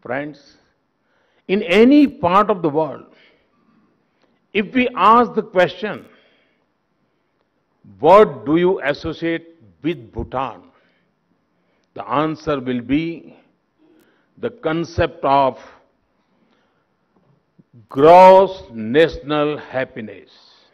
Friends, in any part of the world, if we ask the question, what do you associate with Bhutan? The answer will be the concept of gross national happiness.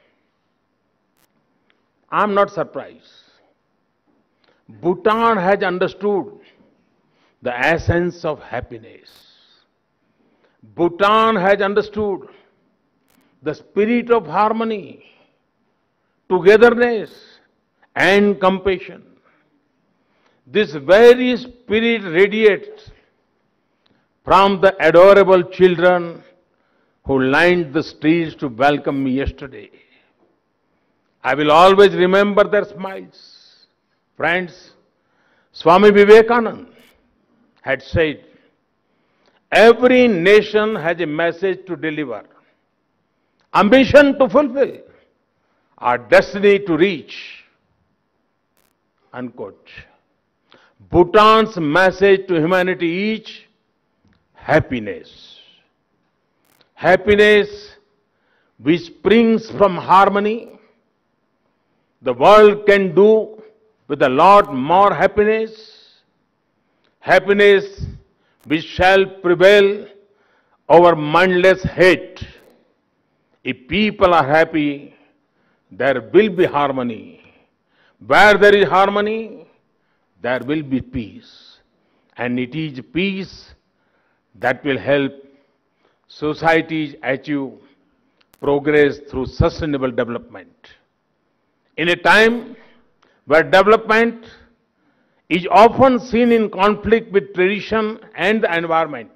I'm not surprised. Bhutan has understood the essence of happiness. Bhutan has understood the spirit of harmony, togetherness, and compassion. This very spirit radiates from the adorable children who lined the streets to welcome me yesterday. I will always remember their smiles. Friends, Swami Vivekananda had said, every nation has a message to deliver, a mission to fulfill, a destiny to reach. Unquote. Bhutan's message to humanity is happiness. Happiness which springs from harmony. The world can do with a lot more happiness. Happiness which shall prevail over mindless hate. If people are happy, there will be harmony. Where there is harmony, there will be peace. And it is peace that will help societies achieve progress through sustainable development. In a time where development is often seen in conflict with tradition and the environment,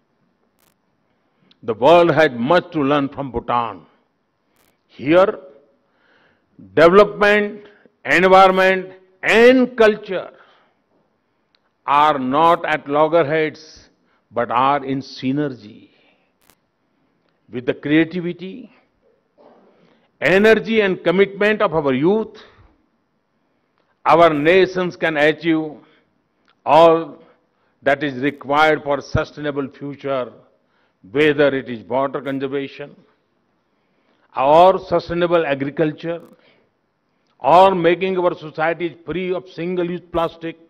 the world has much to learn from Bhutan. Here, development, environment, and culture are not at loggerheads, but are in synergy. With the creativity, energy, and commitment of our youth, our nations can achieve all that is required for a sustainable future, whether it is water conservation, or sustainable agriculture, or making our societies free of single-use plastic,